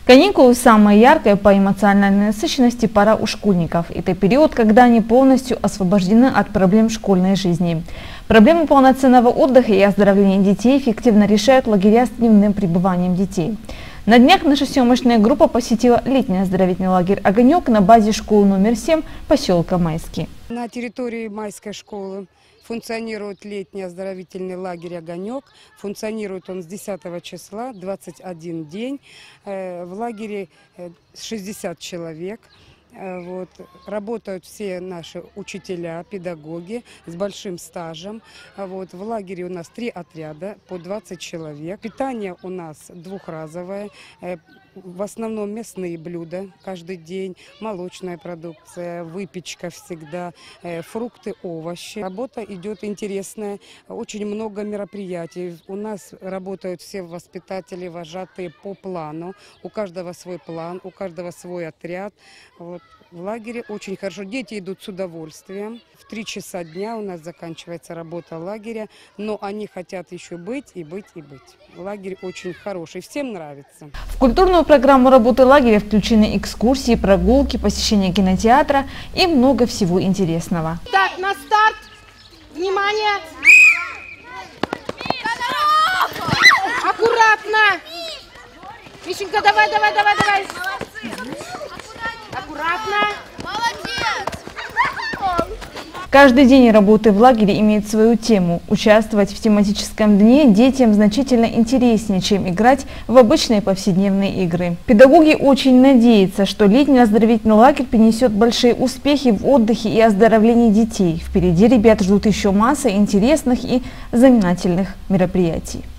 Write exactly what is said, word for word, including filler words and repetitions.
Каникулы – самая яркая по эмоциональной насыщенности пора у школьников. Это период, когда они полностью освобождены от проблем школьной жизни. Проблему полноценного отдыха и оздоровления детей эффективно решают лагеря с дневным пребыванием детей. На днях наша съемочная группа посетила летний оздоровительный лагерь «Огонек» на базе школы номер семь поселка Майский. На территории Майской школы функционирует летний оздоровительный лагерь «Огонек». Функционирует он с десятого числа, двадцать один день. В лагере шестьдесят человек. Вот. Работают все наши учителя, педагоги с большим стажем. Вот. В лагере у нас три отряда по двадцать человек. Питание у нас двухразовое. В основном мясные блюда каждый день, молочная продукция, выпечка всегда, фрукты, овощи. Работа идет интересная, очень много мероприятий. У нас работают все воспитатели, вожатые по плану. У каждого свой план, у каждого свой отряд. Вот. В лагере очень хорошо. Дети идут с удовольствием. В три часа дня у нас заканчивается работа лагеря, но они хотят еще быть и быть и быть. Лагерь очень хороший, всем нравится. В культурную программу работы лагеря включены экскурсии, прогулки, посещение кинотеатра и много всего интересного. Так, на старт! Внимание! Аккуратно! Мишенька, давай, давай, давай, давай! Аккуратно! Молодец! Каждый день работы в лагере имеет свою тему. Участвовать в тематическом дне детям значительно интереснее, чем играть в обычные повседневные игры. Педагоги очень надеются, что летний оздоровительный лагерь принесет большие успехи в отдыхе и оздоровлении детей. Впереди ребят ждут еще масса интересных и занимательных мероприятий.